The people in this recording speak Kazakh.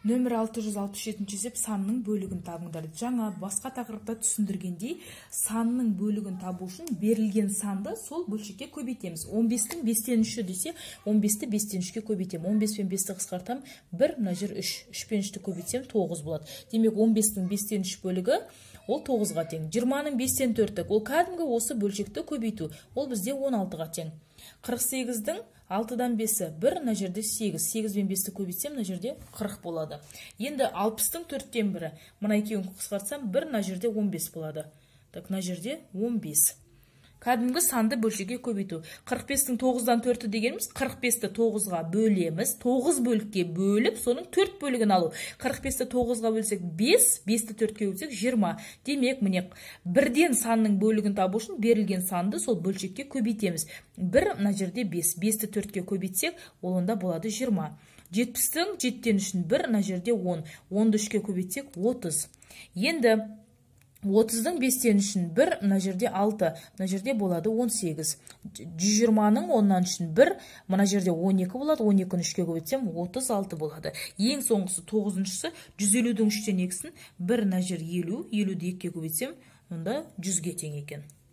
Нөмір 667 есеп санның бөлігін табыңдар. Жаңа басқа тақырыпта түсіндіргендей, санның бөлігін табу үшін берілген санды сол бөлшекке көбейтеміз. 15-тің 5-тен 3 десе, 15-ті 5-тен 3-ке көбейтемін. 15 пен 5-ті қысқартам, 1, мына жер 3. 3 пен 3-ті көбейтсем 9 болады. Демек 15-тің 5-тен 3 бөлігі ол 9-ға тең. 20-ның 5-тен 4-тік ол кәдімгі осы бөлшекті көбейту. Ол бізде 16-ға тең. 48-дің 6-дан 5-і 1, мына жерде 8. 8 пен 5-ті көбейтсем, мына жерде 40 болады. Енді 60-тың 4-тен 1-і. Мына екеуін қысқартсам, 1, мына жерде 15 болады. Так, мына жерде 15. Кәдімгі санды бөлшекке көбейту. 45-тің 9-дан 4-і дегеніміз 45-ті 9-ға бөлеміз. 9 бөлікке бөліп, соның 4 бөлігін алу. 45-ті 9-ға бөлсек 5, 5-ті 4-ке бөлсек 20. Демек, міне, бірден санның бөлігін табу үшін берілген санды сол бөлшекке көбейтеміз. 1, мына жерде 5. 5-ті 4-ке көбейтсек, ол онда болады 20. 70-тің 7-тен 3-ін 1, мына жерде 10. 10-ды 3-ке көбейтсек 30. Енді 30-дың 5-тен 3-ін 1, мына жерде 6, мына жерде болады 18. 120-ның 10-нан 3-ін 1, мына жерде 12 болады, 12-ні 3-ке көбейтсем 36 болады. Ең соңғысы 9-шысы 150-дің 3-тен 2-сін 1, мына жер 50, 50-ді 2-ке көбейтсем, онда 100-ге тең екен.